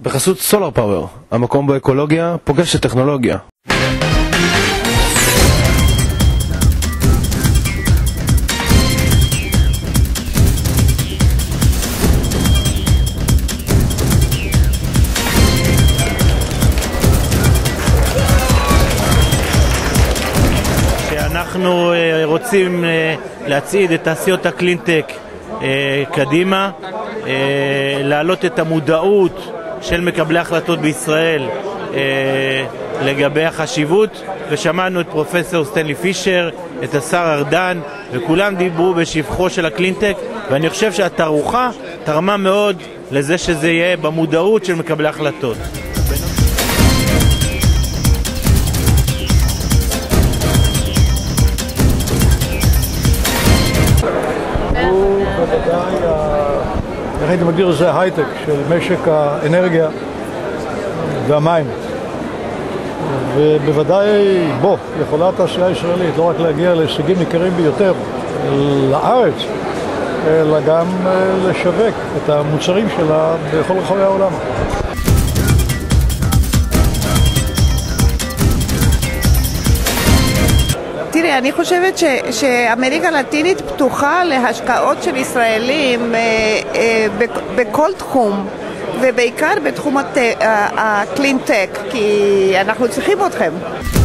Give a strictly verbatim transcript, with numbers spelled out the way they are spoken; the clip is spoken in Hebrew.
בחסות סולר פאוור, המקום בו אקולוגיה פוגשת טכנולוגיה. אנחנו רוצים להצעיד את תעשיות הקלינטק קדימה, להעלות את המודעות של מקבלי החלטות בישראל לגבי החשיבות, ושמענו את פרופסור סטנלי פישר, את השר ארדן, וכולם דיברו בשבחו של הקלינטק, ואני חושב שהתערוכה תרמה מאוד לזה שזה יהיה במודעות של מקבלי החלטות. איך הייתי מגדיר לזה הייטק של משק האנרגיה והמים. ובוודאי בו יכולה התעשייה הישראלית לא רק להגיע להישגים ניכרים ביותר לארץ, אלא גם לשווק את המוצרים שלה בכל רחבי העולם. תראה, אני חושבת ש, שאמריקה הלטינית פתוחה להשקעות של ישראלים אה, אה, בכל תחום, ובעיקר בתחום הקלינטק, כי אנחנו צריכים אתכם.